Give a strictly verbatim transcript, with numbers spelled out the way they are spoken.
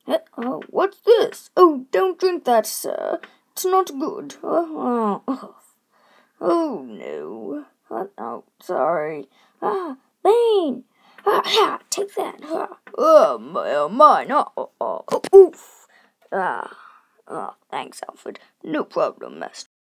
Uh, oh, what's this? Oh, don't drink that, sir. It's not good. Oh, oh, oh no. Oh, oh, sorry. Ah, Bane! Ah, ha, take that. Ah, oh, my, oh, mine. Oh, oh, oh, oof. Ah, oh, thanks, Alfred. No problem, Master.